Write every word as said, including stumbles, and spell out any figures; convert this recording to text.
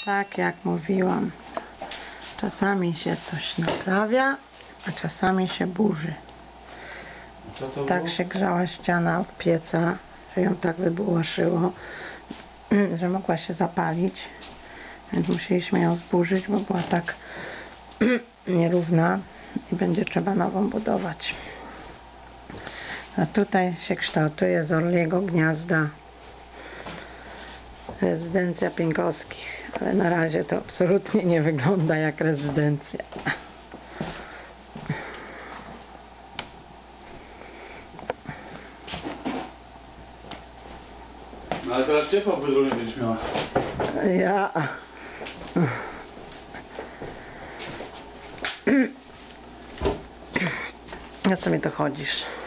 Tak jak mówiłam, czasami się coś naprawia, a czasami się burzy. Co to Tak było? się grzała ściana od pieca, że ją tak wybułaszyło, że mogła się zapalić. Więc musieliśmy ją zburzyć, bo była tak nierówna i będzie trzeba nową budować. A tutaj się kształtuje z orliego gniazda rezydencja Pienkowskich, ale na razie to absolutnie nie wygląda jak rezydencja. No ale teraz ciepło w Bydgoszczy będziesz miała. Ja... Na co mi to chodzisz?